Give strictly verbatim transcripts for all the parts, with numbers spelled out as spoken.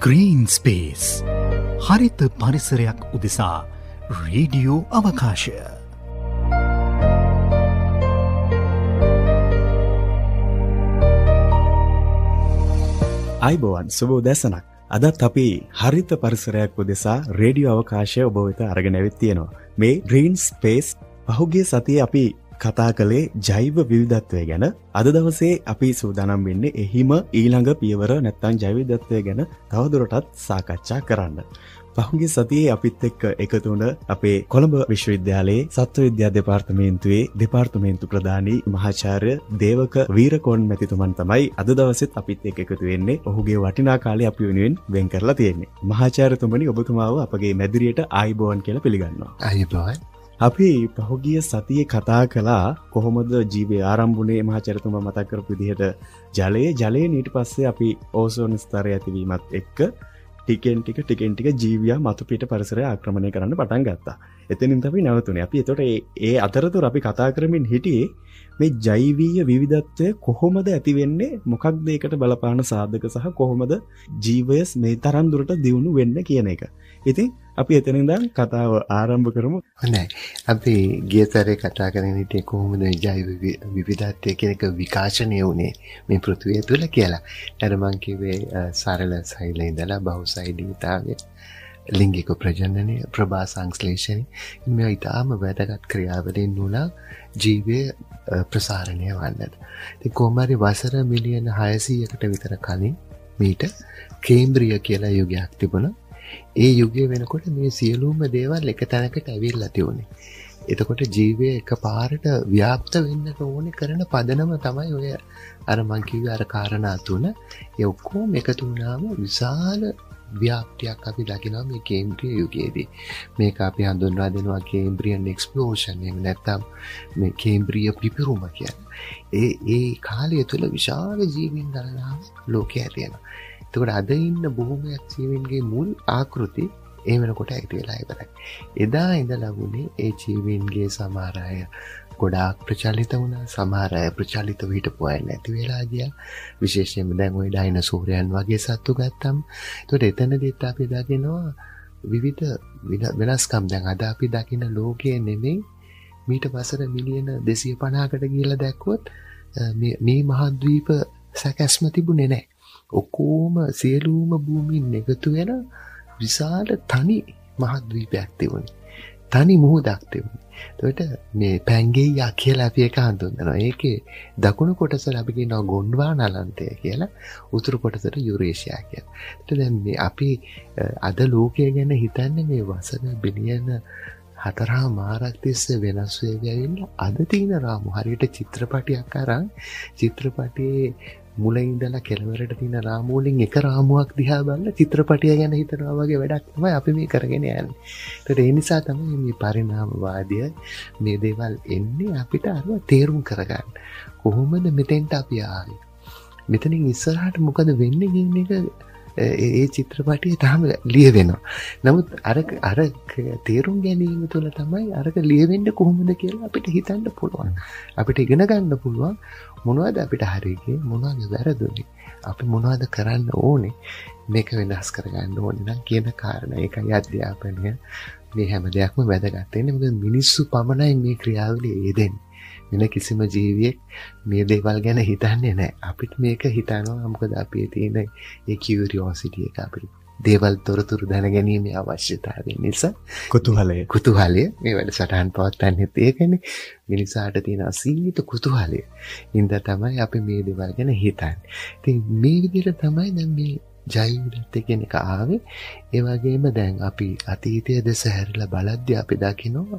Green space හරිත පරිසරයක් උදෙසා රේඩියෝ අවකාශය. අයිබෝවන් සුබ උදැසනක්. අදත් අපි හරිත පරිසරයක් උදෙසා රේඩියෝ අවකාශය ඔබ වෙත අරගෙන ඇවිත් තියෙනවා. මේ ග්‍රීන් ස්පේස් පහුගිය සතියේ අපි කතා කළේ ජෛව විවිධත්වය ගැන. අද දවසේ අපි සූදානම් වෙන්නේ එහිම ඊළඟ පියවර නැත්නම් ජෛව විවිධත්වය ගැන තවදුරටත් සාකච්ඡා කරන්න. පහුගිය සතියේ අපිත් එක්ක එකතු වුණ අපේ කොළඹ විශ්වවිද්‍යාලයේ සත්ව විද්‍යා දෙපාර්තමේන්තුවේ දෙපාර්තමේන්තු ප්‍රධානී මහාචාර්ය දේවක වීරකෝන් මැතිතුමන් තමයි අද දවසෙත් අපිත් එක්ක එකතු වෙන්නේ. ඔහුගේ වටිනා කාලය අපි වෙනුවෙන් වෙන් කරලා තියෙන්නේ. මහාචාර්යතුමනි, ඔබතුමාව අපගේ මැදිරියට ආයිබෝවන් කියලා පිළිගන්නවා. ආයිබෝවන්. අපි පහුගිය සතියේ කතා කළා කොහොමද ජීවය ආරම්භුනේ. මහාචාර්යතුමා මතක් කරපු විදිහට ජලයේ ජලයෙන් ඊට පස්සේ අපි ඕසෝන ස්තරය ඇතිවීමත් එක්ක ටිකෙන් ටික ටිකෙන් ටික ජීවියා මතු පිට පරිසරය ආක්‍රමණය කරන්න පටන් ගත්තා. එතනින් තමයි නැවතුනේ. අපි එතකොට ඒ අතරතුර අපි කතා කරමින් හිටියේ මේ ජෛවීය විවිධත්වය කොහොමද ඇති වෙන්නේ, මොකක්ද ඒකට බලපාන සාධක සහ කොහොමද ජීවය මේ තරම් දුරට දියුණු වෙන්නේ කියන එක. ඉතින් අපි එතනින් ඉඳන් කතාව ආරම්භ කරමු. හොඳයි. අපි ගියතරේ කතා කරගෙන හිටියේ කොහොමද ජෛව විවිධත්වය කියන එක විකාශනය වුනේ මේ පෘථිවිය තුළ කියලා. අර මං කිව්වේ සරල සෛලේ ඉඳලා බහුසෛලීතාවය, ලිංගික ප්‍රජනනය, ප්‍රභා සංශ්ලේෂණය මේ ඊටාම වැදගත් ක්‍රියාවලින් නුණා ජීවය ප්‍රසාරණය වන්නට. ඉතින් කොහොම හරි වසර මිලියන හයසීයකට විතර කලින් මීට කේම්බ්‍රිය කියලා යුගයක් තිබුණා. ඒ යුගය වෙනකොට මේ සියලුම දේවල් එක තැනකට ඇවිල්ලා තියුනේ. එතකොට ජීවය එකපාරට ව්‍යාප්ත වෙන්න ඕනේ කරන පදනම තමයි ඔය අර මං කිව්වේ අර කාරණා තුන. ඒ ඔක්කොම එකතු වුණාම විශාල ව්‍යාප්තියක් අපි දකිනවා මේ කේම්බ්‍රිය යුගයේදී. මේක අපි හඳුන්වා දෙනවා කේම්බ්‍රියන් එක්ස්ප්ලෝෂන්. එහෙම නැත්නම් මේ කේම්බ්‍රිය පිපිරුම කියන්නේ. ඒ ඒ කාලය තුල විශාල ජීවීන් ගණනාවක් ලෝකයේ තියෙනවා. එතකොට අද ඉන්න බොහොමයක් ජීවීන්ගේ මුල් ආකෘති ඒ වෙනකොට ඇති වෙලා ඉවරයි. එදා ඉඳලා වුණේ ඒ ජීවීන්ගේ සමහර අය ගොඩාක් ප්‍රචලිත වුණා. සමහර අය ප්‍රචලිතව හිටපු අය නැති වෙලා ගියා. විශේෂයෙන්ම දැන් ওই ඩයිනසෝරයන් වගේ සත්තු ගත්තම. එතකොට එතනදිත් අපි දකිනවා විවිධ වෙනස්කම්. දැන් අද අපි දකින ලෝකයේ නෙමෙයි මීට වසර මිලියන දෙසිය පනහකට ගිහලා දැක්කොත් මේ මේ මහද්වීප සැකැස්ම තිබුණේ නැහැ. ඔක්කොම සියලුම භූමින් එකතු වෙන විශාල තනි මහද්වීපයක් තිබුණේ. තනි මුහුදක් තිබුණේ. එතකොට මේ පැංගෙයියා කියලා අපි එක හඳුන්වනවා. ඒකේ දකුණු කොටසට අපි කියනවා ගොන්ඩ්වානාලන්තය කියලා, උතුරු කොටසට යුරේෂියා කියලා. එතකොට දැන් මේ අපි අද ලෝකය ගැන හිතන්නේ මේ වසර බිලියන හතරා මාරක් තිස්සේ වෙනස් වෙවි ඇවිල්ලා අද තියෙන රාමු හරියට චිත්‍රපටයක් අරන් චිත්‍රපටයේ මුල ඉඳලා කෙළවරට තියෙන රාමු වලින් එක රාමුවක් දිහා බලලා චිත්‍රපටිය ගැන හිතනවා වගේ වැඩක් තමයි අපි මේ කරගෙන යන්නේ. ඒකට ඒ නිසා තමයි මේ පරිණාමවාදය මේ දේවල් එන්නේ අපිට අරව තේරුම් කරගන්න. කොහොමද මෙතෙන්ට අපි ආවේ? මෙතනින් ඉස්සරහට මොකද වෙන්නේ කියන එක ඒ චිත්‍රපටියේ තාම ලියවෙනවා. නමුත් අර අර තේරුම් ගැනීම තුළ තමයි අරක ලියවෙන්නේ කොහොමද කියලා අපිට හිතන්න පුළුවන්. අපිට ඉගෙන ගන්න පුළුවන් මොනවද අපිට හරියන්නේ, මොනවද වැරදුනේ, අපි මොනවද කරන්න ඕනේ, මේක වෙනස් කරගන්න ඕනේ නම් කියන කාරණා. ඒකයි අධ්‍යාපනය මේ හැම දෙයක්ම වැදගත් වෙන්නේ. මොකද මිනිස්සු පමණයි මේ ක්‍රියාවලිය යෙදෙන්නේ. වෙන කිසිම ජීවියෙක් මේ දේවල් ගැන හිතන්නේ නැහැ. අපිට මේක හිතනවා මොකද අපේ තියෙන ඒ කියුරියොසිටි එක, අපිට දේවල් තොරතුරු දැනගැනීමේ අවශ්‍යතාවය නිසා කුතුහලය කුතුහලය මේ වැඩසටහන් පවත්වන්නේ ඒකනේ. මිනිසාට තියෙන අසීමිත කුතුහලය ඉඳ තමයි අපි මේ දේවල් ගැන හිතන්නේ. ඉතින් මේ විදිහට තමයි දැන් මේ ජෛව විවිධත්වය කියන එක ආවේ. ඒ වගේම දැන් අපි අතීතයේ දෙස හැරිලා බලද්දී අපි දකිනවා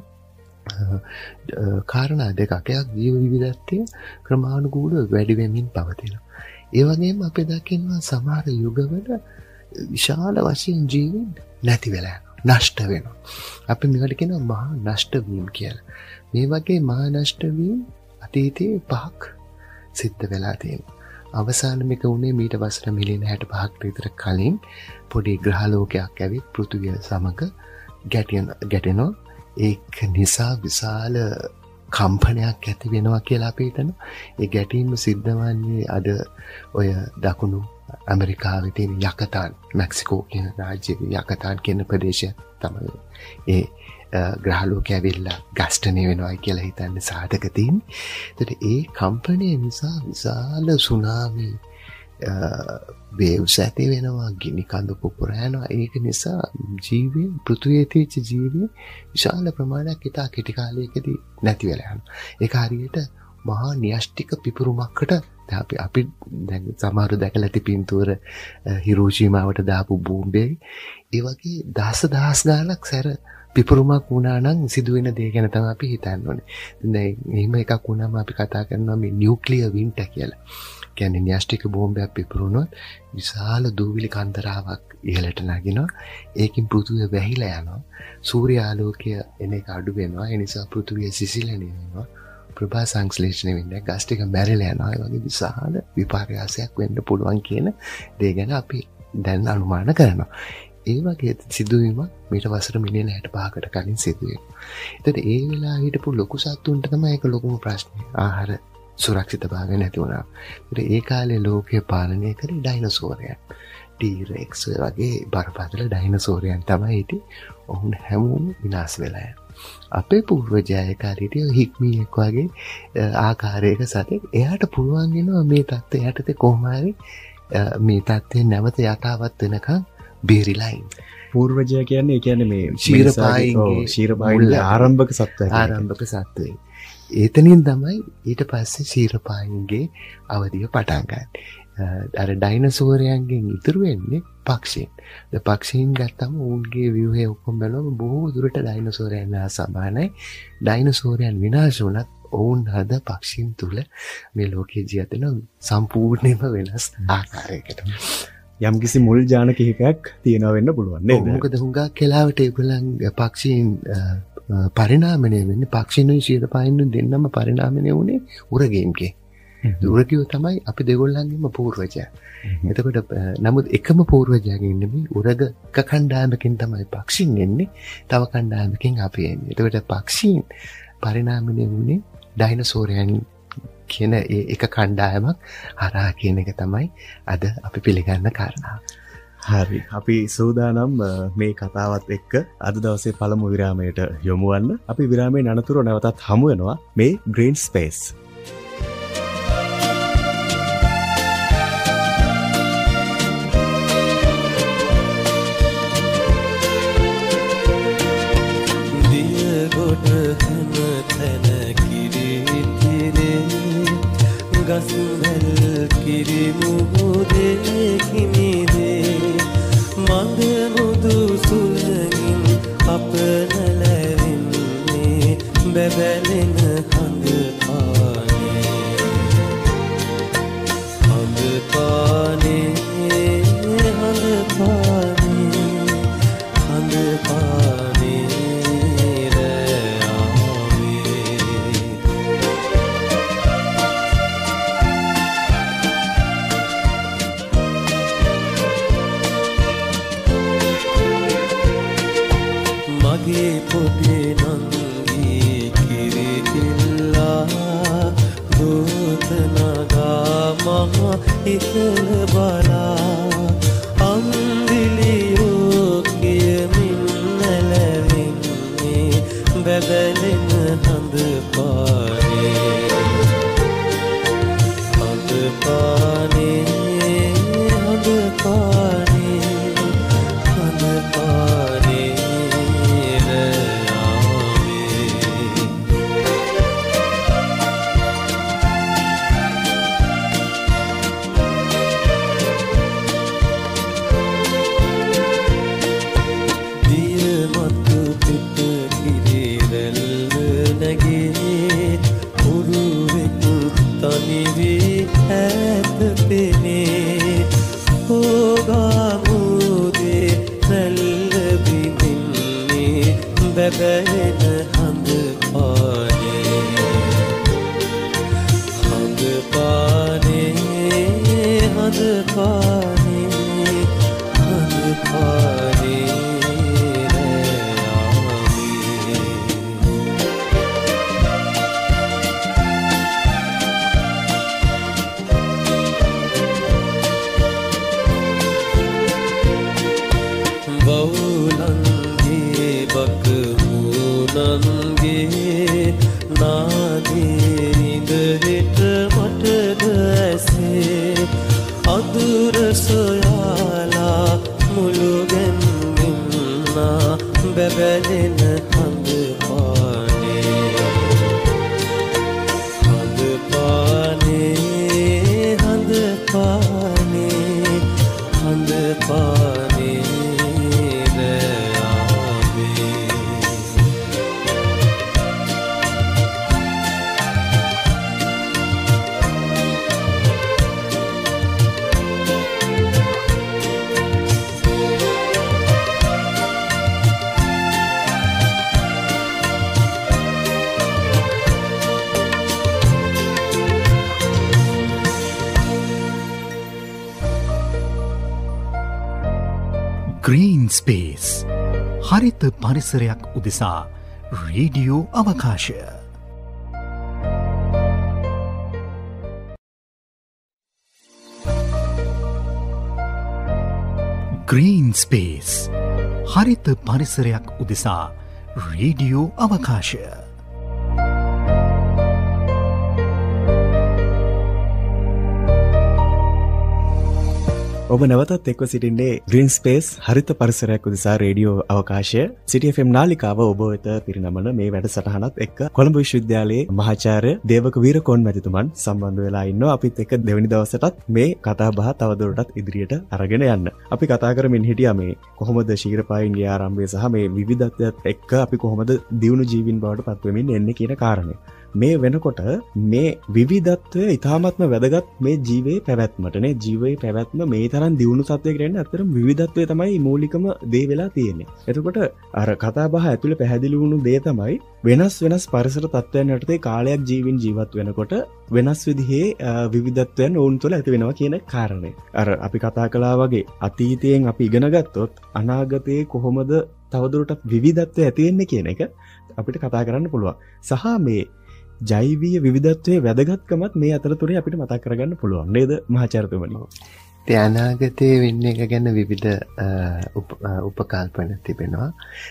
කාරණා දෙකක්. එකක් ජීව විවිධත්වය ක්‍රමානුකූලව වැඩි වෙමින් පවතිනවා. ඒ වගේම අපි දකිනවා සමහර යුගවල විශාල වශයෙන් ජීවීන් නැති වෙලා යනවා, නෂ්ට වෙනවා. අපි මේකට කියනවා මහා නෂ්ට වීම කියලා. මේ වගේ මහා නෂ්ට වීම අතීතයේ පහක් සිද්ධ වෙලා තියෙනවා. අවසාන මේක උනේ මීට වසර මිලියන හැට පහක් විතර කලින් පොඩි ග්‍රහලෝකයක් ඇවිත් පෘථිවිය සමග ගැටෙන ගැටෙනවා. ඒක නිසා විශාල කම්පනයක් ඇති වෙනවා කියලා අපි හිතනවා. ඒ ගැටීම සිද්ධ වන්නේ අද ඔය දකුණු ඇමරිකාවේ තියෙන යකතාන් මෙක්සිකෝ කියන රාජ්‍යයේ යකතාන් කියන ප්‍රදේශය තමයි ඒ ග්‍රහලෝකය ඇවිල්ලා ගස්ටනේ වෙනවා කියලා හිතන්නේ සාධක තියෙන්නේ. ඒකට ඒ කම්පනය නිසා විශාල සුනාමි වේව්ස් ඇති වෙනවා, ගිනි කඳු පුපුර යනවා. ඒක නිසා ජීවීන් පෘථිවියේ තියෙච්ච ජීවීන් විශාල ප්‍රමාණයක් ඉතා කෙටි කාලයකදී නැති වෙලා යනවා. ඒක හරියට මහා න්‍යෂ්ටික පිපුරුමකට අපි අපි දැන් සමහරව දැකලා ඇති පින්තූර හිරෝෂිමාවට දාපු බෝම්බේ ඒ වගේ දහස් දහස් ගාණක් සැර පිපුරුමක් වුණා නම් සිදුවෙන දේ ගැන තමයි අපි හිතන්න ඕනේ. දැන් එහෙම එකක් වුණාම අපි කතා කරනවා මේ නියුක්ලියර් වින්ටර් කියලා. කියන්නේ න්‍යෂ්ටික බෝම්බයක් පිපුරුනොත් විශාල දූවිලි කන්දරාවක් ඉහළට නගිනවා. ඒකින් පෘථිවිය වැහිලා යනවා. සූර්ය ආලෝකය එන එක අඩු වෙනවා. ඒ නිසා පෘථිවිය සිසිලන වෙනවා. ප්‍රභා සංශ්ලේෂණය වෙන්නේ ගස් ටික මැරිලා යනවා. ඒ වගේ විශාල විපර්යාසයක් වෙන්න පුළුවන් කියන දේ ගැන අපි දැන් අනුමාන කරනවා. ඒ වගේ සිදුවීමක් මීට වසර මිලියන හැට පහකට කලින් සිදුවෙනවා. එතකොට ඒ වෙලාව හිටපු ලොකු සත්තුන්ට තමයි ඒක ලොකුම ප්‍රශ්නේ. ආහාර සුරක්ෂිතභාවය නැති වුණා. ඒත් ඒ කාලේ ලෝකය පාලනය කරේ ඩයිනසෝරයන්. ටීරෙක්ස් වගේ බරපතල ඩයිනසෝරයන් තමයි හිටියේ. ඔවුන් හැමෝම විනාශ වෙලා යනවා. අපේ පූර්වජය කාලේදී හික්මියෙක් වගේ ආකාරයක සතෙක් එයාට පුළුවන් වෙනවා මේ தත්ත්වය යටතේ කොහොම හරි මේ தත්ත්වය නැවත යථාවත් වෙනකන් බේරිලා ඉන්න. පූර්වජය කියන්නේ ඒ කියන්නේ මේ ශීරපායින්ගේ ශීරපායින්ගේ ආරම්භක සත්වය. ආරම්භක සත්වය. ඒතනින් තමයි ඊට පස්සේ ශීරපායින්ගේ අවධිය පටන් ගන්න. අර ඩයිනසෝරයන්ගෙන් ඉතුරු වෙන්නේ පක්ෂීන්. ද පක්ෂීන් ගත්තම උන්ගේ ව්‍යුහය ඔක්කොම බලනම බොහෝ දුරට ඩයිනසෝරයන් හා සමානයි. ඩයිනසෝරයන් විනාශ වුණත් ඔවුන් හද පක්ෂීන් තුල මේ ලෝකයේ ජීවිතන සම්පූර්ණයෙන්ම වෙනස් ආකාරයකට. යම්කිසි මුල් ජාන කිහිපයක් තියෙනවා වෙන්න පුළුවන් නේද? මොකද හුඟක් කාලවට ඒගොල්ලන් පක්ෂීන් පරිණාමණය වෙන්නේ පක්ෂීනුයි ශීරපායිනුයි දෙන්නම පරිණාමණය වුණේ උරගයන්ගේ. උරගයෝ තමයි අපි දෙගොල්ලන්ගේම පූර්වජයා. එතකොට නමුත් එකම පූර්වජයාගෙන් නෙමෙයි උරග එක කණ්ඩායමකින් තමයි පක්ෂීන් එන්නේ. තව කණ්ඩායමකින් අපි එන්නේ. එතකොට පක්ෂීන් පරිණාමණය වුණේ ඩයිනසෝරයන් කියන එක කණ්ඩායමක් හරහා කියන එක තමයි අද අපි පිළිගන්න කාරණාව. හරි. අපි සූදානම් මේ කතාවත් එක්ක අද දවසේ පළමු විරාමයට යොමු වන්න. අපි විරාමයේ අනතුරු නැවතත් හමු වෙනවා මේ Green Space. ගස්වැල් කිරිමුහුදේ කිමිදේ මඳ මුදු සුලගින් අප නැලෙන්නේ බැබලෙන හඳ පානේ හඳ පානේ හඳ පානේ හඳ පානේ පොඩේ නංගී කිරිකිල්ලා දූතනගා මහ ඉහළ බලා අන්දිලියෝ කියමින් නැලෙන්නේ බැබලෙන හඳ පානේ හඳ පානේ හඳ පානේ හඳ පානේ බැබලෙන හඳ පානේ හඳ පානේ හඳ පානේ හඳ පානේ රැයාමේ වැලෙන හඳ පානේ හඳ පානේ හඳ පානේ හඳ පානේ රැයාවේ ග්‍රීන් ස්පේස් හරිත පරිසරයක් උදෙසා රේඩියෝ අවකාශය ග්‍රීන් ස්පේස් හරිත පරිසරයක් උදෙසා රේඩියෝ අවකාශය ඔබ නැවතත් එක්ව සිටින්නේ ග්‍රීන් ස්පේස් හරිත පරිසරයක් උදෙසා රේඩියෝ අවකාශය සිටි එෆ් එම් නාලිකාව ඔබ වෙත පිරිනමන මේ වැඩසටහනත් එක්ක කොළඹ විශ්වවිද්‍යාලයේ මහාචාර්ය දේවක වීරකෝන් මැතිතුමන් සම්බන්ධ වෙලා ඉන්නවා. අපිත් එක්ක දෙවැනි දවසටත් මේ කතා බහ තවදුරටත් ඉදිරියට අරගෙන යන්න. අපි කතා කරමින් හිටියා මේ කොහොමද ශීඝ්‍රපායින්ගේ ආරම්භය සහ මේ විවිධත්වයත් එක්ක අපි කොහොමද දියුණු ජීවීන් බවට පත් වෙමින් එන්නේ කියන කාරණය. මේ වෙනකොට මේ විවිධත්වය ඉතාමත්ම වැදගත් මේ ජීවයේ පැවැත්මටනේ. ජීවයේ පැවැත්ම මේ තරම් දියුණු සත්‍යයකට එන්න අතරම විවිධත්වය තමයි මූලිකම දේ වෙලා තියෙන්නේ. එතකොට අර කතා බහ ඇතුලේ පැහැදිලි වුණු දේ තමයි වෙනස් වෙනස් පරිසර තත්ත්වයන් යටතේ කාලයක් ජීවින් ජීවත් වෙනකොට වෙනස් විදිහේ විවිධත්වයන් ඔවුන් තුළ ඇති වෙනවා කියන කාරණය. අර අපි කතා කළා වගේ අතීතයෙන් අපි ඉගෙන ගත්තොත් අනාගතයේ කොහොමද තවදුරටත් විවිධත්වය ඇති වෙන්නේ කියන එක අපිට කතා කරන්න පුළුවන්. සහ මේ ජෛවීය විවිධත්වයේ වැදගත්කමත් මේ අතරතුරේ අපිට මතක් කරගන්න පුළුවන් නේද මහාචාර්යතුමනි? ඒ අනාගතයේ වෙන්නේ එක ගැන විවිධ උපකල්පන තිබෙනවා.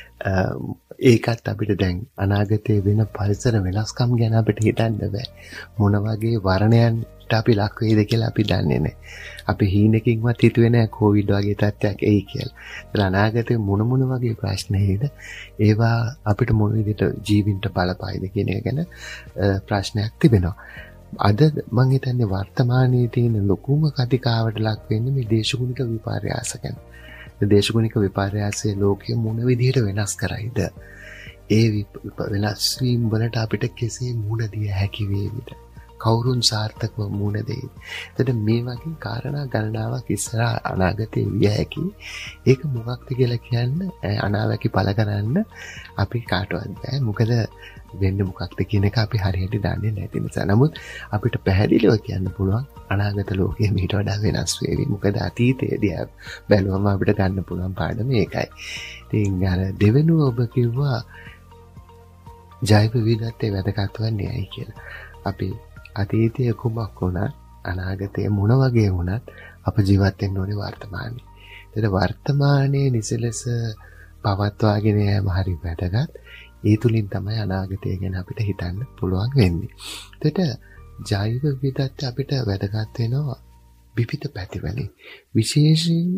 ඒකත් අපිට දැන් අනාගතයේ වෙන පරිසර වෙනස්කම් ගැන අපිට හිතන්න බෑ. මොන වගේ වර්ණයන්ට අපි ලක් වෙයිද කියලා අපි දන්නේ නැහැ. අපි හීනකින්වත් හිතුවේ නැහැ කොවිඩ් වගේ තත්ත්වයක් එයි කියලා. ඒත් අනාගතේ මොන මොන වගේ ප්‍රශ්න එයිද? ඒවා අපිට මොන විදිහට ජීවින්ට බලපායිද කියන එක ගැන ප්‍රශ්නයක් තිබෙනවා. අද මම හිතන්නේ වර්තමානයේ තියෙන ලොකුම කතිකාවට ලක් වෙන්නේ මේ දේශගුණික විපර්යාස ගැන. මේ දේශගුණික විපර්යාසයේ ලෝකය මොන විදිහට වෙනස් කරයිද? ඒ වෙනස් වීම වලට අපිට කෙසේ මුහුණ දිය හැකි වේවිද? කවුරුන් සාර්ථකව මුහුණ දෙයිද? එතකොට මේ වගේ කාරණා ගණනාවක් ඉස්සරහා අනාගතයේ විය හැකි. ඒක මොකක්ද කියලා කියන්න අනාවැකි පළ කරන්න අපි කාටවත් බෑ. මොකද වෙන්නේ මොකක්ද කියන එක අපි හරියට දන්නේ නැති නිසා. නමුත් අපිට පැහැදිලිව කියන්න පුළුවන් අනාගත ලෝකයේ මීට වඩා වෙනස් වෙවි. මොකද අතීතයේදී බැලුවම අපිට ගන්න පුළුවන් පාඩම ඒකයි. ඉතින් අර දෙවෙනුව ඔබ කිව්වා ජෛව විවිධත්වයේ වැදගත් වන්නේ ඇයි කියලා. අපි අතීතයේ කුමක් වුණත් අනාගතයේ මොන වගේ වුණත් අප ජීවත් වෙන්න ඕනේ වර්තමානයේ. ඒතර වර්තමානයේ නිසලස පවත්වාගෙන යෑම හරි වැදගත්. ඒ තුලින් තමයි අනාගතය ගැන අපිට හිතන්න පුළුවන් වෙන්නේ. එතකොට ජෛව විවිධත්වය අපිට වැදගත් වෙනවා විවිධ පැතිවලින්. විශේෂයෙන්ම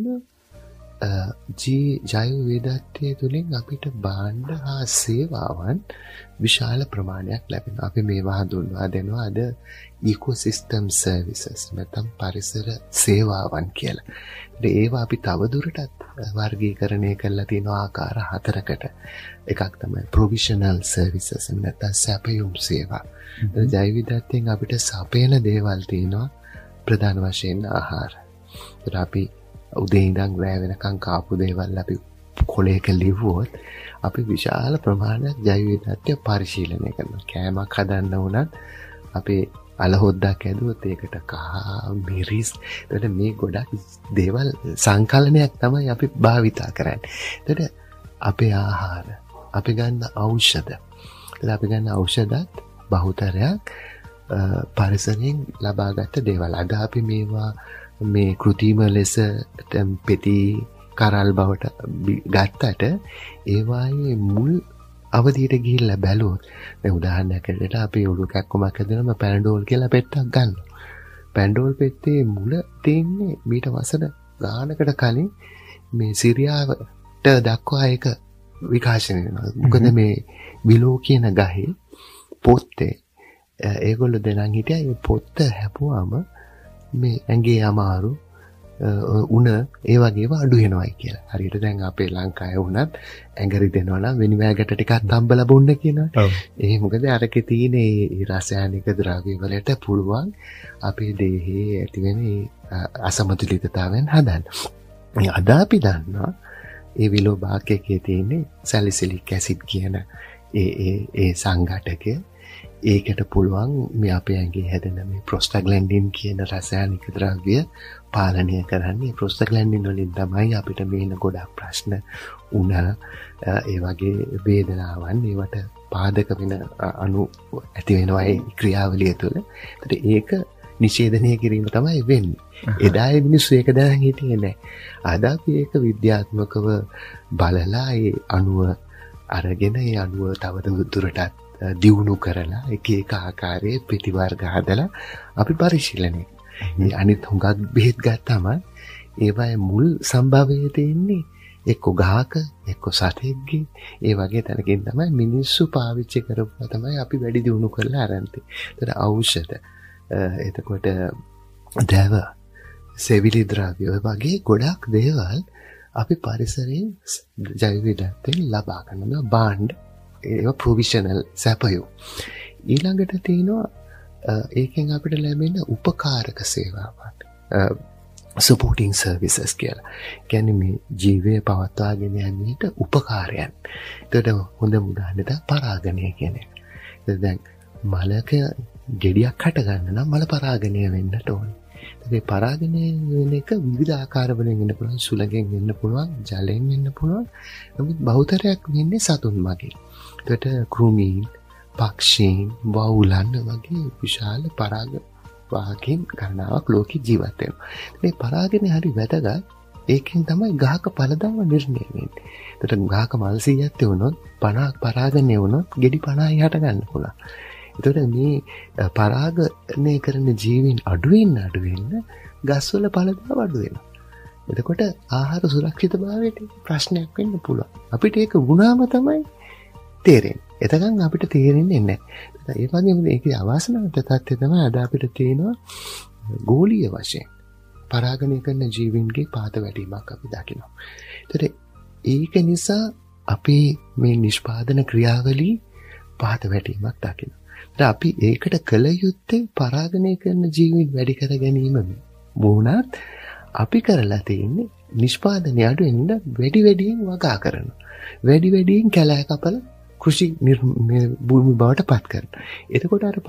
ජී ජෛව විවිධත්වය තුලින් අපිට භාණ්ඩ හා සේවාවන් විශාල ප්‍රමාණයක් ලැබෙනවා. අපි මේවා හඳුන්වා දෙනවා අද ඉකෝසිස්ටම් සර්විසස් නැත්නම් පරිසර සේවාවන් කියලා. ඒවා අපි තවදුරටත් වර්ගීකරණය කරලා තියෙන ආකාර හතරකට. එකක් තමයි ප්‍රොවිෂනල් සර්විසස් නැත්නම් සැපයුම් සේවා. ජෛව විවිධත්වයෙන් අපිට සපයන දේවල් තියෙනවා ප්‍රධාන වශයෙන් ආහාර. ඒත් අපි උදේ ඉඳන් රැ වෙනකන් කාපු දේවල් අපි කොලයක ලිව්වොත් අපි විශාල ප්‍රමාණයක් ජෛව විවිධත්වය පරිශීලනය කරනවා. කෑමක් හදන්න උනත් අපි අලහොද්දක් ඇදුවොත් ඒකට කහ මිරිස් එතකොට මේ ගොඩක් දේවල් සංකලනයක් තමයි අපි භාවිතා කරන්නේ. එතකොට අපේ ආහාර, අපි ගන්න ඖෂධ. එතකොට අපි ගන්න ඖෂධත් බහුතරයක් පරිසරයෙන් ලබාගත් දේවල්. අද අපි මේවා මේ කෘත්‍රිම ලෙස පෙති කරල් බවට ගත්තට ඒවායේ මුල් අවධියට ගිහිල්ලා බැලුවොත් දැන් උදාහරණයක් ඇරෙන්න අපි ඔලු කැක්කමක් හදනම පැනඩෝල් කියලා පෙත්තක් ගන්නවා. පැනඩෝල් පෙත්තේ මුල තියෙන්නේ මීට වසර ගානකට කලින් මේ සිරියාවට දක්වා ඒක විකාශනය වෙනවා. මොකද මේ විලෝ කියන ගහේ පොත්තේ ඒගොල්ලෝ දෙනන් හිටියා මේ පොත්ත හැපුවාම මේ ඇඟේ අමාරු උණ ඒ වගේම අඩු වෙනවයි කියලා. හරියට දැන් අපේ ලංකාවේ වුණත් ඇඟ රිදෙනවා නම් වෙනිවැගට ටිකක් තම්බලා බොන්න කියනවා. ඒ මොකද අරකේ තියෙන ඒ රසායනික ද්‍රව්‍ය වලට පුළුවන් අපේ දේහයේ ඇති වෙන අසමතුලිතතාවයන් හදන්න. අද අපි දන්නවා ඒ විලෝ භාගයේ තියෙන සැලිසිලික් ඇසිඩ් කියන ඒ ඒ ඒ සංඝටකය ඒකට පුළුවන් මේ අපේ ඇඟේ හැදෙන මේ ප්‍රොස්ටාග්ලැන්ඩින් කියන රසායනික ද්‍රව්‍ය පාලනය කරන්නේ. ප්‍රොස්ටාග්ලැන්ඩින් වලින් තමයි අපිට මේන ගොඩක් ප්‍රශ්න උණ ඒ වගේ වේදනාවන් ඒවට පාදක වෙන අණු ඇති වෙනවා ඒ ක්‍රියාවලිය තුළ. ඒත් ඒක නිෂේධනය කිරීම තමයි වෙන්නේ. එදා ඒ මිනිස්සු ඒක දැනන් හිටියේ නැහැ. අද අපි ඒක විද්‍යාත්මකව බලලා ඒ අණුව අරගෙන ඒ අණුව තව දුරටත් දියුණු කරලා එක එක ආකාරයේ ප්‍රතිවර්ග හදලා අපි පරිශීලනය. මේ අනිත් හුඟක් බෙහෙත් ගත්තාම ඒවායේ මුල් සම්භවයේ තියෙන්නේ එක්ක ගහක එක්ක සතෙක්ගේ ඒ වගේ තැනකින් තමයි මිනිස්සු පාවිච්චි කරපුවා තමයි අපි වැඩි දියුණු කරලා ආරම්භේ. ඒතර ඖෂධ එතකොට දැව සෙවිලි ද්‍රව්‍ය වගේ ගොඩක් දේවල් අපි පරිසරයෙන් ජෛව විවිධත්වයෙන් ලබා ගන්නවා. භාණ්ඩ ඒවා ප්‍රොවිෂනල් සැපයෝ. ඊළඟට තියෙනවා ඒකෙන් අපිට ලැබෙන උපකාරක සේවාවන්. සපෝටිං සර්විසස් කියලා. කියන්නේ මේ ජීවය පවත්වාගෙන යන්නට උපකාරයන්. ඒකට හොඳ උදාහරණයක් තමයි පරාගණය කියන එක. දැන් මලක ගෙඩියක් හට ගන්න නම් මල පරාගණය වෙන්නට ඕනේ. ඒ පරාගණය වෙන එක විවිධ ආකාර වලින් වෙන්න පුළුවන්. සුළඟෙන් වෙන්න පුළුවන්, ජලයෙන් වෙන්න පුළුවන්. නමුත් බහුතරයක් වෙන්නේ සතුන් මගින්. ඒකට කෘමීන්, පක්ෂීන්, වවුලන් වගේ විශාල පරාග වාහකයන් ගණනාවක් ලෝකේ ජීවත් වෙනවා. මේ පරාගණය හරි වැදගත්. ඒකෙන් තමයි ගහක පළදාම නිර්ණය වෙන්නේ. ඒකට ගහක මල් සීයක් වුණොත් පනහක් පරාගණය වුණොත් ගෙඩි පනහයි හට ගන්න පුළුවන්. ඒතකොට මේ පරාගණය කරන ජීවීන් අඩු වෙන්න අඩු වෙන්න ගස්වල පළදාම අඩු වෙනවා. එතකොට ආහාර සුරක්ෂිතභාවයට ප්‍රශ්නයක් වෙන්න පුළුවන්. අපිට ඒක වුණාම තමයි තේරෙන්නේ. එතකන් අපිට තේරෙන්නේ නැහැ. ඒ වගේම ඒකේ අවාසනාවට තත්ත්වය තමයි අද අපිට තියෙනවා ගෝලීය වශයෙන් පරාගණය කරන ජීවීන්ගේ පාත වැඩිවීමක් අපි දකිනවා. ඒතර ඒක නිසා අපේ මේ නිෂ්පාදන ක්‍රියාවලිය පාත වැඩිවීමක් දකිනවා. ඒතර අපි ඒකට කල යුත්තේ පරාගණය කරන ජීවීන් වැඩි කර ගැනීම වුණත් අපි කරලා තියෙන්නේ නිෂ්පාදනය අඩු වෙන්න වැඩි වැඩියෙන් වගා කරනවා. වැඩි වැඩියෙන් කැලෑ කපලා කෘෂි භූමි බවට පත් කරනවා. එතකොට අර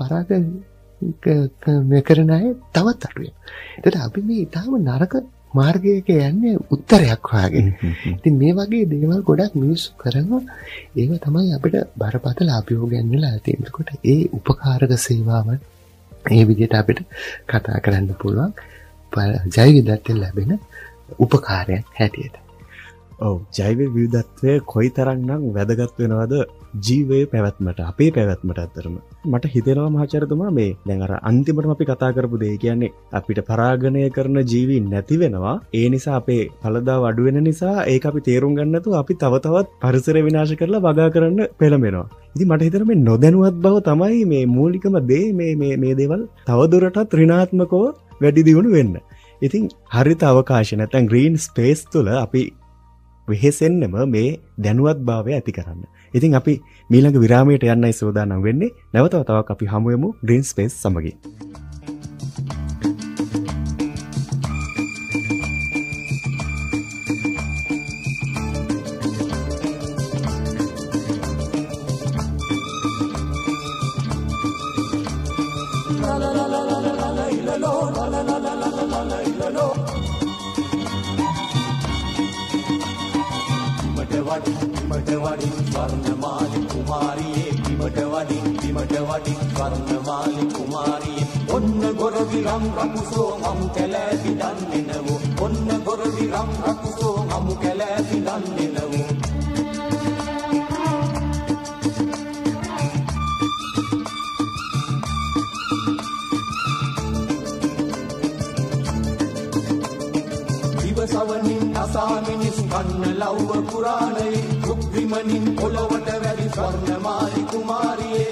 පරාගණය කරන අය තවත් අඩු වෙනවා. ඒකට අපි මේ ඊටාම නරක මාර්ගයක යන්නේ උත්තරයක් හොයාගෙන. ඉතින් මේ වගේ දේවල් ගොඩක් මිනිස්සු කරනවා. ඒව තමයි අපිට බරපතල අභියෝගයන් වෙලා තියෙන්නේ. එතකොට ඒ උපකාරක සේවාවන් මේ විදිහට අපිට කතා කරන්න පුළුවන් ජෛව විවිධත්වයෙන් ලැබෙන උපකාරයක් හැටියට. ඔව් ජෛව විවිධත්වය කොයිතරම්නම් වැදගත් වෙනවද ජීවයේ පැවැත්මට අපේ පැවැත්මට අතරම මට හිතෙනවා මහාචාර්යතුමා මේ දැන් අර අන්තිමටම අපි කතා කරපු දේ කියන්නේ අපිට පරාගණය කරන ජීවීන් නැති වෙනවා ඒ නිසා අපේ ඵලදාව අඩු වෙන නිසා ඒක අපි තේරුම් ගන්න නැතුව අපි තව තවත් පරිසරය විනාශ කරලා වගා කරන්න පෙළඹෙනවා. ඉතින් මට හිතෙනවා මේ නොදැනුවත් බව තමයි මේ මූලිකම දේ මේ මේ මේ දේවල් තවදුරටත් ඍණාත්මකව වැඩි දියුණු වෙන්න. ඉතින් හරිත අවකාශය නැත්නම් ග්‍රීන් ස්පේස් තුල අපි වෙහෙසෙන්නම මේ දැනුවත් භාවය ඇති කරන්න. ඉතින් අපි මීළඟ විරාමයට යන්නයි සූදානම් වෙන්නේ. නැවත වතාවක් අපි හමු වෙමු ග්‍රීන් ස්පේස් සමගින්. සවනින් අසා මිනිස් කන්න ලව්ව පුරාණයේ දුක් විමනින් පොළවට වැඩි ස්වර්ණමාලි කුමාරියේ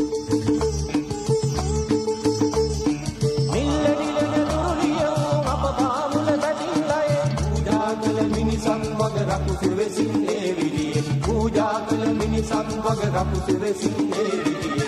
පූජා කළ මිනිසන් වග රපු සිරසින් එවිදියේ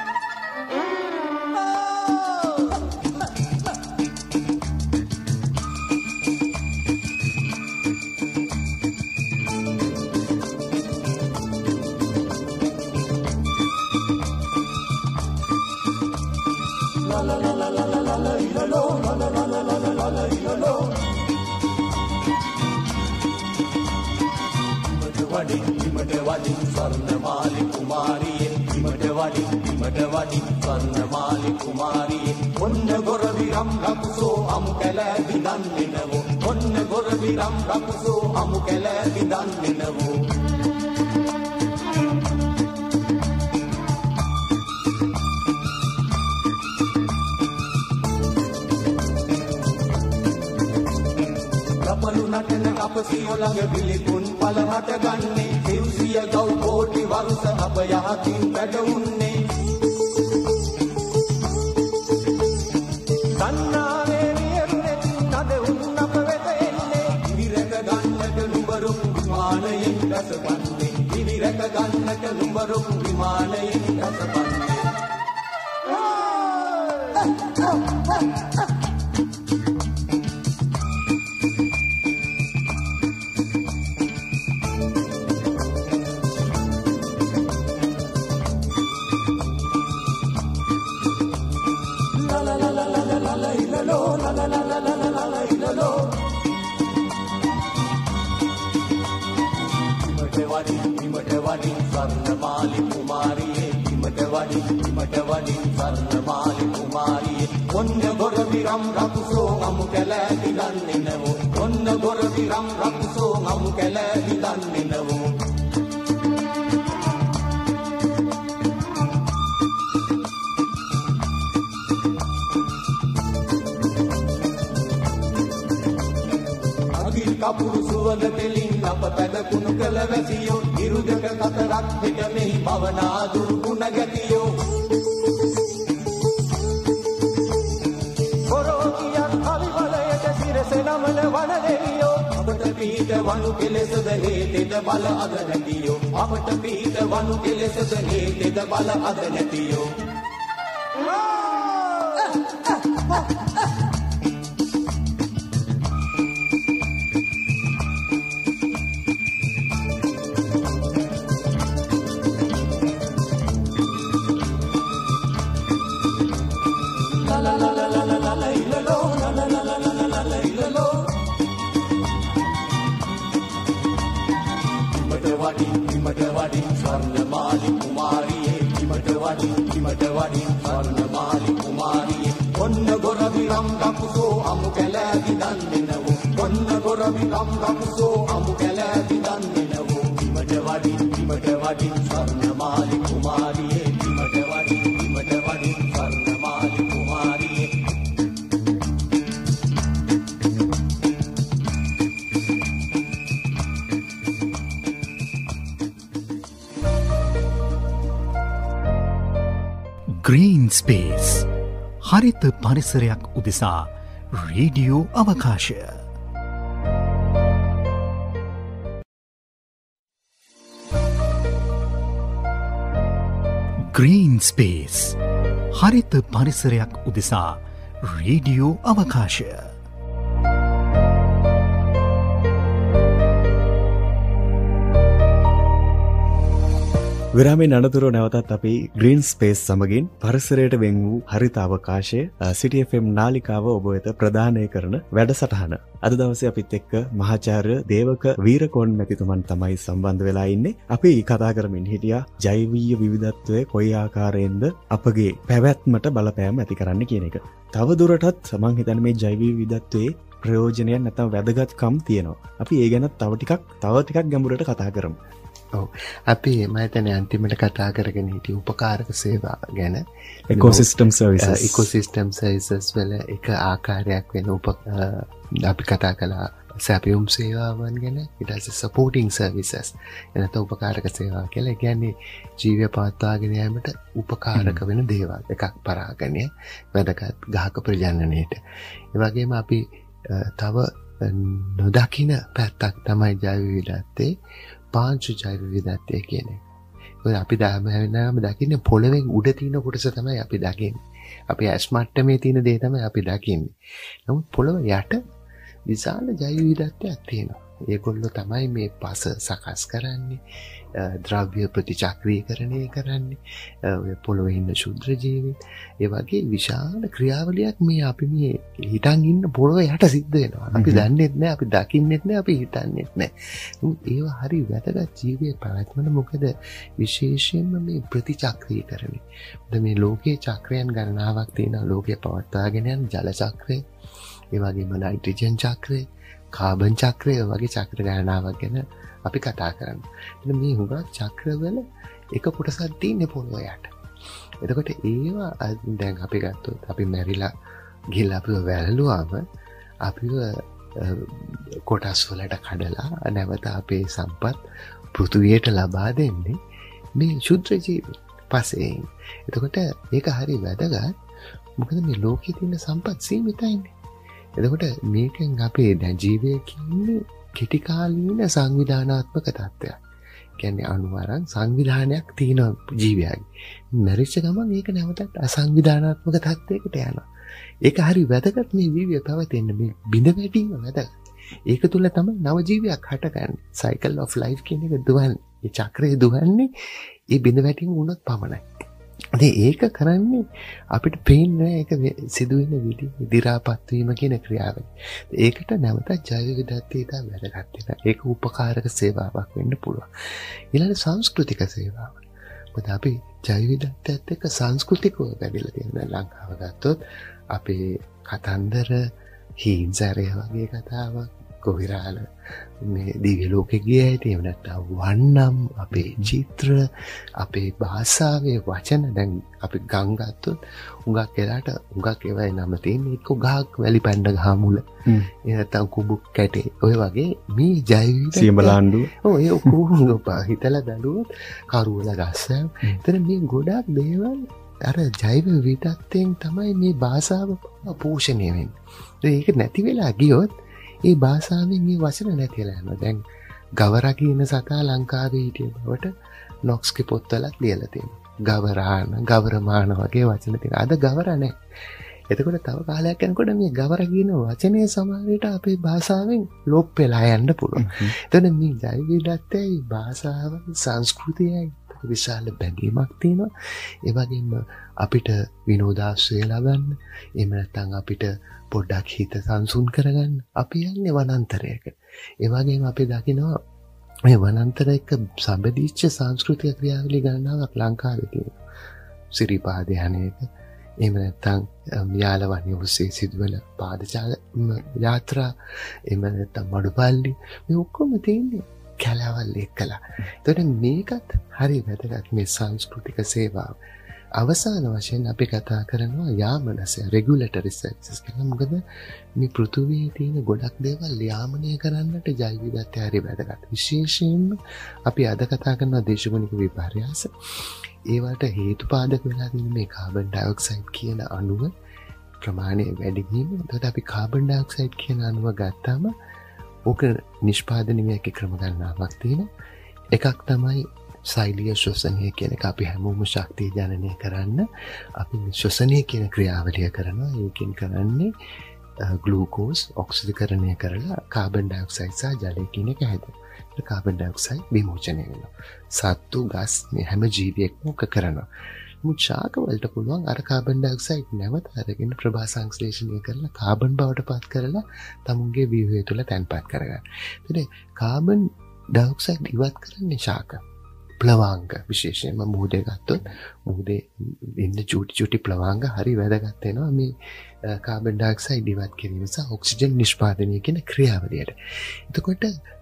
la la la la la la la ilalo la la la la la la la ilalo වඩින් ඉමට වඩින් ස්වර්ණමාලි කුමාරියේ ඉමට වඩින් ඉමට වඩින් ස්වර්ණමාලි කුමාරියේ ඔන්න ගොරවිරම් රකුසෝ අමු කැලෑ විඳන්නේ නවෝ ඔන්න ගොරවිරම් රකුසෝ අමු කැලෑ විඳන්නේ නවෝ නටන අපසියෝ ළඟ පිළිකුන් පල හට ගන්නේ සිව්සිය ගව් කෝටි වරුස අප යහකින් වැඩවුන්නේ කන්නාවේ නියරුනේ නද උන් අප වෙත එන්නේ විරක ගන්නට නුඹරුක් විමානයෙන් රසපන්නේ විරක ගන්නට නුඹරුක් විමානයෙන් රසපන්නේ ස්වර්ණමාලි කුමාරියේ ඉමට වඩින් ඉමට වඩින් ස්වර්ණමාලි කුමාරියේ ඔන්න ගොරවිරම් රකුසෝ අමු කැලෑ විඳන්නේ නවෝ ඔන්න ගොරවිරම් රකුසෝ අමු කැලෑ විඳන්නේ නවෝ කපුරු සුවඳ තෙලින් අප පැදකුණු කළ වැසියෝ ඉරුදක කතරක් පිට මෙහි භවනා දුරු ගුණ ගැතියෝ කොරෝකියක් කවිවලයට සිරස නමන වන දෙවියෝ අපට පීත වනු කෙලෙසද හේතෙද බල අද නැතියෝ අපට පීත වනු කෙලෙසද හේතෙද බල අද නැතියෝ ස්වර්ණමාලි කුමාරියේ ඉමට වඩින් ඉමට වඩින් ස්වර්ණමාලි කුමාරියේ ඔන්න ගොරවිරම් රකුසෝ අමු කැලෑ විඳන්නේ නවෝ ඔන්න ගොරවිරම් රකුසෝ අමු කැලෑ විඳන්නේ නවෝ ඉමට වඩින් ඉමට වඩින් ස්වර්ණමාලි කුමාරියේ ඉමට වඩින් ඉමට වඩින් ස්වර්ණමාලි කුමාරියේ ග්‍රීන් ස්පේස් හරිත පරිසරයක් උදෙසා රේඩියෝ අවකාශය ග්‍රීන් ස්පේස් හරිත පරිසරයක් උදෙසා රේඩියෝ අවකාශය විරාමයෙන් අනතුරුව නැවතත් අපි ග්‍රීන් ස්පේස් සමගින් පරිසරයට වෙන් වූ හරිත අවකාශය සිටි එෆ් එම් නාලිකාව ඔබ වෙත ප්‍රදානය කරන වැඩසටහන. අද දවසේ අපිත් එක්ක මහාචාර්ය දේවක වීරකෝන් මැතිතුමන් තමයි සම්බන්ධ වෙලා ඉන්නේ. අපි කතා කරමින් හිටියා ජෛවීය විවිධත්වය කොයි ආකාරයෙන්ද අපගේ පැවැත්මට බලපෑම ඇති කරන්න කියන එක. තව දුරටත් මම හිතන්නේ මේ ජෛවීය විවිධත්වයේ ප්‍රයෝජනයක් නැත්නම් වැදගත්කම් තියෙනවා. අපි ඒ ගැන තව ටිකක් තව ටිකක් ගැඹුරට කතා කරමු. ඔව් අපි මම හිතන්නේ අන්තිමට කතා කරගෙන හිටිය උපකාරක සේවා ගැන ඉකෝසිස්ටම් සර්විසස් ඉකෝසිස්ටම් සර්විසස් වල එක ආකාරයක් වෙන උප අපි කතා කළා සැපයුම් සේවාවන් ගැන ඊට පස්සේ සපෝටිං සර්විසස් එනත උපකාරක සේවා කියලා. ඒ කියන්නේ ජීවය පවත්වාගෙන යාමට උපකාරක වෙන දේවල්. එකක් පරාගණය වැදගත් ගහක ප්‍රජනනයේට. ඒ වගේම අපි තව නොදකින පැත්තක් තමයි ජෛව විවිධත්වයේ පාංචු ජෛව විවිධත්වය කියන්නේ. ඔය අපි දැම හැවෙනාම දකින්නේ පොළවෙන් උඩ තියෙන කොටස තමයි අපි දකින්නේ. අපි ඇස් මට්ටමේ තියෙන දේ තමයි අපි දකින්නේ. නමුත් පොළව යට විශාල ජෛව විවිධත්වයක් තියෙනවා. ඒගොල්ලෝ තමයි මේ පස සකස් කරන්නේ, ද්‍රව්‍ය ප්‍රතිචක්‍රීකරණය කරන්නේ, ඔය පොළොවේ ඉන්න ශුද්‍ර ජීවීන්. ඒ වගේ විශාල ක්‍රියාවලියක් මේ අපි මේ හිතන් ඉන්න පොළොව යට සිද්ධ වෙනවා. අපි දන්නෙත් නැහැ, අපි දකින්නෙත් නැහැ, අපි හිතන්නෙත් නැහැ. ඒවා හරි වැදගත් ජීවයේ පැවැත්මන. මොකද විශේෂයෙන්ම මේ ප්‍රතිචක්‍රීකරණය. මොකද මේ ලෝකයේ චක්‍රයන් ගණනාවක් තියෙනවා. ලෝකයේ පවත්වාගෙන යන ජල චක්‍රය, ඒ වගේම නයිට්‍රජන් චක්‍රය, කාබන් චක්‍රය වගේ චක්‍ර ගණනාවක් ගැන අපි කතා කරනවා. එතන මේ හුඟක් චක්‍රවල එක කොටසක් තියෙන්නේ පොළොව යට. එතකොට ඒවා දැන් අපි ගත්තොත් අපි මැරිලා ගිහලා අපිව වැළලුවාම අපිව කොටස් වලට කඩලා නැවත අපේ සම්පත් පෘථුවියට ලබා දෙන්නේ මේ ශුද්‍ර ජීවීන් පස්සේ. එතකොට ඒක හරි වැදගත්. මොකද මේ ලෝකයේ තියෙන සම්පත් සීමිතයිනේ. එතකොට මේකෙන් අපේ දැන් ජීවය කියන්නේ කෙටිකාලීන සංවිධානාත්මක තත්ත්වයක්. කියන්නේ අණුවරන් සංවිධානයක් තියෙන ජීවයයි. මැරිච්ච ගමන් ඒක නැවතත් අසංවිධානාත්මක තත්ත්වයකට යනවා. ඒක හරි වැදගත් මේ ජීවය පවතින මේ බිඳ වැටීම වැදගත්. ඒක තුල තමයි නව ජීවයක් හටගන්නේ. cycle of life කියන එක දුවන්නේ. මේ චක්‍රය දුවන්නේ මේ බිඳ වැටීම වුණොත් පමණයි. ඒක කරන්නේ අපිට පේන්නේ ඒක සිදුවෙන විදිහ දිරාපත් වීම කියන ක්‍රියාවයි. ඒකට නැවත ජෛව විවිධත්වයට වැදගත් වෙනවා. ඒක උපකාරක සේවාවක් වෙන්න පුළුවන්. ඊළඟ සංස්කෘතික සේවාව. මොකද අපි ජෛව විවිධත්වයට එක්ක සංස්කෘතිකව බැඳිලා තියෙනවා. ලංකාව ගත්තොත් අපේ කතන්දර හීන්සරය වගේ කතාවක්, කොහිරාල මේ දිව්‍ය ලෝකෙ ගිය හැටි, එහෙම නැත්නම් වන්නම් අපේ චිත්‍ර, අපේ භාෂාවේ වචන. දැන් අපි ගම් ගත්තොත් උඟක් වෙලාට උඟක් ඒවයි නම තියෙන්නේ එක්ක ගහක් වැලි පැණ්ඩ ගහ මුල, එහෙම නැත්නම් කුඹුක් කැටේ. ඔය වගේ මේ ජෛව සියඹලාණ්ඩුව ඔය ඔක්කොම හිතලා බැලුවොත් කරුවල ගස්ස. එතන මේ ගොඩක් දේවල් අර ජෛව විවිධත්වයෙන් තමයි මේ භාෂාව පෝෂණය වෙන්නේ. ඒක නැති වෙලා ගියොත් ඒ භාෂාවෙන් මේ වචන නැතිලා යනවා. දැන් ගවරා කියන සතා ලංකාවේ හිටිය බවට නොක්ස්ගේ පොත්වලත් ලියලා තියෙනවා. ගවරාන, ගවරමාන වගේ වචන තියෙනවා. අද ගවරා නැහැ. එතකොට තව කාලයක් යනකොට මේ ගවරා කියන වචනේ සමහරවිට අපේ භාෂාවෙන් ලොප් වෙලා යන්න පුළුවන්. එතකොට මේ ජෛව විවිධත්වයයි භාෂාවයි සංස්කෘතියයි විශාල බැඳීමක් තියෙනවා. ඒ වගේම අපිට විනෝදාශ්‍රය ලබන්න, එහෙම නැත්නම් අපිට පොඩ්ඩක් හිත සංසුන් කරගන්න අපි යන්නේ වනාන්තරයකට. ඒ වගේම අපි දකිනවා මේ වනාන්තර එක්ක සම්බන්ධිච්ච සංස්කෘතික ක්‍රියාවලිය ගණනාවක් ලංකාවේ තියෙනවා. සිරිපාද යන එක, එහෙම නැත්නම් යාලවණිය ඔස්සේ සිදුවන පාදචාල යාත්‍රා, එහෙම නැත්නම් මඩුපල්ලි, මේ ඔක්කොම තියෙන්නේ කැලවල් එක්කලා. එතකොට මේකත් හරි වැදගත් මේ සංස්කෘතික සේවාව. අවසාන වශයෙන් අපි කතා කරනවා යාමනසය, රෙගුලටරි සර්විසස් කියලා. මොකද මේ පෘථුවියේ තියෙන ගොඩක් දේවල් යාමනය කරන්නට ජෛව විවිධත්වය හරි වැදගත්. විශේෂයෙන්ම අපි අද කතා කරන දේශගුණික විපර්යාස. ඒවට හේතුපාදක වෙලා තියෙන මේ කාබන් ඩයොක්සයිඩ් කියන අණුව ප්‍රමාණය වැඩි වීම. එතකොට අපි කාබන් ඩයොක්සයිඩ් කියන අණුව ගත්තාම ඕක නිෂ්පාදනයේ ක්‍රම ගණනාවක් තියෙනවා. එකක් තමයි සෛලීය ශ්වසනය කියන එක. අපි හැමෝම ශක්තිය ජනනය කරන්න අපි ශ්වසනය කියන ක්‍රියාවලිය කරනවා. ඒකෙන් කරන්නේ ග්ලූකෝස් ඔක්සිඩීකරණය කරලා කාබන් ඩයොක්සයිඩ් සහ ජලය කියන එක හැදෙනවා. ඒක කාබන් ඩයොක්සයිඩ් විමෝචනය වෙනවා. සත්තු, ගස් මේ හැම ජීවියෙක්ම ඕක කරනවා. මුත් ශාක වලට පුළුවන් අර කාබන් ඩයොක්සයිඩ් නැවත අරගෙන ප්‍රභා සංශ්ලේෂණය කරලා කාබන් බවට පත් කරලා තමුන්ගේ ව්‍යුහය තුළ තැන්පත් කරගන්න. එතකොට කාබන් ඩයොක්සයිඩ් ඉවත් කරන්නේ ශාක. ප්ලවාංග විශේෂයෙන්ම මුහුදේ ගත්තොත් මුහුදේ ඉන්න චූටි චූටි ප්ලවාංග හරි වැදගත් වෙනවා මේ කාබන් ඩයොක්සයිඩ් ඉවත් කිරීම සහ ඔක්සිජන් නිෂ්පාදනය කියන ක්‍රියාවලියට. එතකොට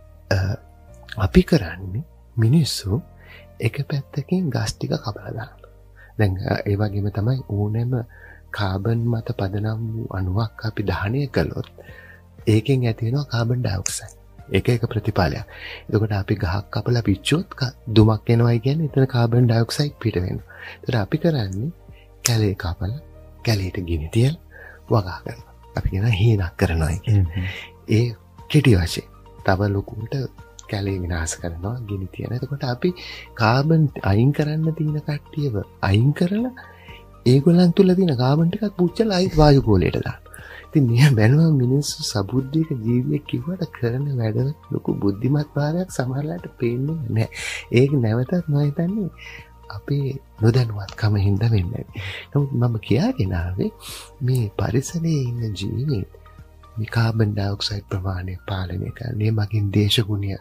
අපි කරන්නේ මිනිස්සු එක පැත්තකින් ගස් ටික කපලා දානවා. දැන් ඒ වගේම තමයි ඕනෑම කාබන් මත පදනම් වූ අණුවක් අපි දහනය කළොත් ඒකෙන් ඇති වෙනවා කාබන් ඩයොක්සයිඩ්. එක එක ප්‍රතිඵලයක්. එතකොට අපි ගහක් කපලා පිච්චුවොත් දුමක් එනවයි කියන්නේ එතන කාබන් ඩයොක්සයිඩ් පිට වෙනවා. ඒතර අපි කරන්නේ කැලේ කපලා කැලේට ගිනි තියලා වගා කරනවා. අපි කියන හීනක් කරනවා කියන්නේ. ඒ කෙටි වශයෙන් තව ලොකුට කැලේ විනාශ කරනවා ගිනි තියන. එතකොට අපි කාබන් අයින් කරන්න තියෙන කට්ටියව අයින් කරලා ඒගොල්ලන් තුල තියෙන කාබන් ටිකක් පුච්චලා ආයි වායු ගෝලයට දානවා. ඉතින් මෙයා බැලුවා මිනිස්සු සබුද්ධික ජීවියෙක් කිව්වට කරන වැඩ ලොකු බුද්ධිමත් භාවයක් සමහරලාට පේන්නේ නැහැ. ඒක නැවතත් මම හිතන්නේ අපේ නොදැනුවත්කම හින්දා වෙන්නේ. නමුත් මම කියාගෙන ආවේ මේ පරිසරයේ ඉන්න ජීවීන් මේ කාබන් ඩයොක්සයිඩ් ප්‍රමාණය පාලනය කරන්නේ මගින් දේශගුණය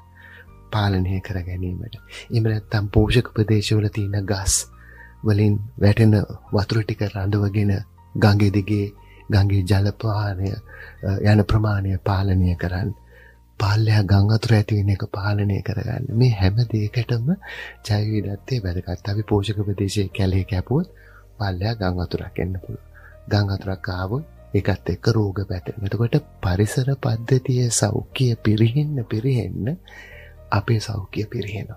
පාලනය කර ගැනීමට. එහෙම නැත්නම් පෝෂක ප්‍රදේශවල තියෙන ගස් වලින් වැටෙන වතුර ටික රඳවගෙන ගඟේ දිගේ ගඟේ ජල ප්‍රවාහය යන ප්‍රමාණය පාලනය කරන්න. පාලනය ගඟ අතර ඇති වෙන එක පාලනය කරගන්න. මේ හැම දෙයකටම ජෛව විවිධත්වයේ වැදගත්. අපි පෝෂක ප්‍රදේශයේ කැලේ කැපුවොත් පාලනය ගඟ අතරක් එන්න පුළුවන්. ගඟ අතරක් ආවොත් ඒකත් එක්ක රෝග පැටලෙනවා. එතකොට පරිසර පද්ධතියේ සෞඛ්‍ය පිරිහෙන්න පිරිහෙන්න අපේ සෞඛ්‍ය පිරිහෙනවා.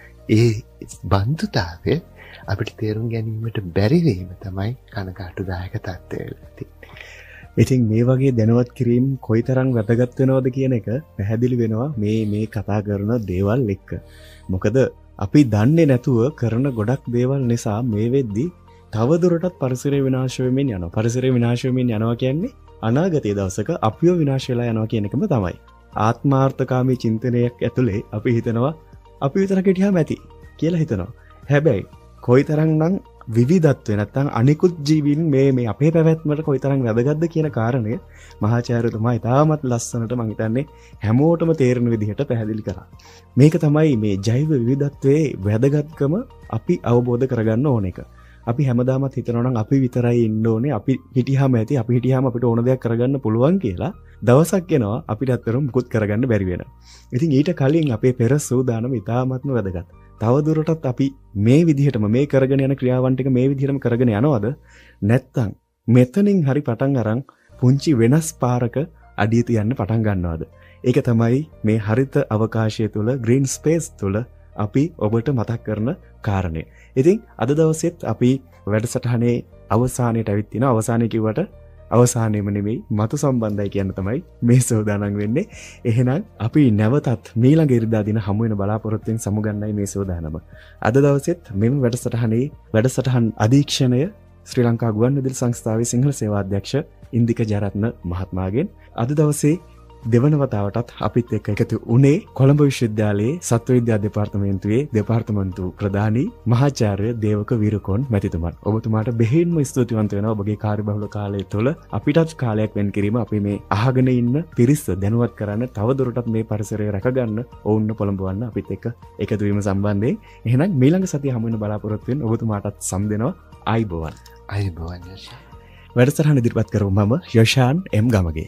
ඒ බන්ධුතාවය අපිට තේරුම් ගැනීමට බැරි වීම තමයි කනකාටුදායක තත්ත්වය වෙලා තියෙන්නේ. ඉතින් මේ වගේ දැනුවත් කිරීම කොයිතරම් වැදගත් වෙනවද කියන එක පැහැදිලි වෙනවා මේ මේ කතා කරන දේවල් එක්ක. මොකද අපි දන්නේ නැතුව කරන ගොඩක් දේවල් නිසා මේ වෙද්දි තවදුරටත් පරිසරය විනාශ වෙමින් යනවා. පරිසරය විනාශ වෙමින් යනවා කියන්නේ අනාගතයේ දවසක අපිව විනාශ වෙලා යනවා කියන එකම තමයි. ආත්මාර්ථකාමී චින්තනයක් ඇතුලේ අපි හිතනවා අපි විතරක් හිටියාම ඇති කියලා හිතනවා. හැබැයි කොයිතරම්නම් විවිධත්වය නැත්නම් අනිකුත් ජීවීන් මේ මේ අපේ පැවැත්මට කොයිතරම් වැදගත්ද කියන කාරණය මහාචාර්යතුමා ඉතාමත් ලස්සනට මම හිතන්නේ හැමෝටම තේරෙන විදිහට පැහැදිලි කරා. මේක තමයි මේ ජෛව විවිධත්වයේ වැදගත්කම අපි අවබෝධ කරගන්න ඕන එක. අපි හැමදාමත් හිතනවා නම් අපි විතරයි ඉන්න ඕනේ, අපි හිටියාම ඇති, අපි හිටියාම අපිට ඕන දෙයක් කරගන්න පුළුවන් කියලා. දවසක් එනවා අපිට අතර මුකුත් කරගන්න බැරි වෙනවා. ඉතින් ඊට කලින් අපේ පෙර සූදානම ඉතාමත්ම වැදගත්. තවදුරටත් අපි මේ විදිහටම මේ කරගෙන යන ක්‍රියාවන් ටික මේ විදිහටම කරගෙන යනවද නැත්නම් මෙතනින් හරි පටන් අරන් පුංචි වෙනස් පාරක අඩිය තියන්න පටන් ගන්නවද? ඒක තමයි මේ හරිත අවකාශය තුල green space තුල අපි ඔබට මතක් කරන කාරණය. ඉතින් අද දවසෙත් අපි වැඩසටහනේ අවසානයට ඇවිත් තිනවා. අවසානයේ කිව්වට අවසානයේම නෙමෙයි මතු සම්බන්ධයි කියන තමයි මේ සෝදානම් වෙන්නේ. එහෙනම් අපි නැවතත් මීළඟ ඉරිදා දින හමු වෙන බලාපොරොත්තුෙන් සමුගන්නයි මේ සෝදානම. අද දවසෙත් මෙම වැඩසටහනේ වැඩසටහන් අධීක්ෂණය ශ්‍රී ලංකා ගුවන්විදුලි සංස්ථාවේ සිංහල සේවා අධ්‍යක්ෂ ඉන්දික ජයරත්න මහත්මයාගෙන් අද දවසේ දෙවන වතාවටත් අපිත් එක්ක එකතු වුණේ කොළඹ විශ්වවිද්‍යාලයේ සත්ව විද්‍යා දෙපාර්තමේන්තුවේ දෙපාර්තමේන්තු ප්‍රධානී මහාචාර්ය දේවක වීරකෝන් මැතිතුමන්. ඔබතුමාට බෙහෙවින්ම ස්තුතිවන්ත වෙනවා ඔබගේ කාර්යබහුල කාලය තුළ අපිටත් කාලයක් වෙන් කිරීම අපි මේ අහගෙන ඉන්න පිරිස දැනුවත් කරන්න තවදුරටත් මේ පරිසරය රැකගන්න ඔවුන්ව පොළඹවන්න අපිත් එක්ක එකතු වීම සම්බන්ධයෙන්. එහෙනම් මීළඟ සතිය හමු වෙන බලාපොරොත්තු වෙන ඔබතුමාටත් සම් දෙනවා. ආයිබෝවන්. ආයිබෝවන් යෂාන්. වැඩසටහන ඉදිරිපත් කරමු මම Yashan M Gamage.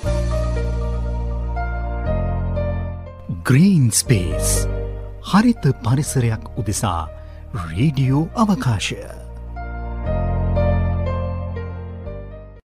Green space හරිත පරිසරයක් උදෙසා රේඩියෝ අවකාශය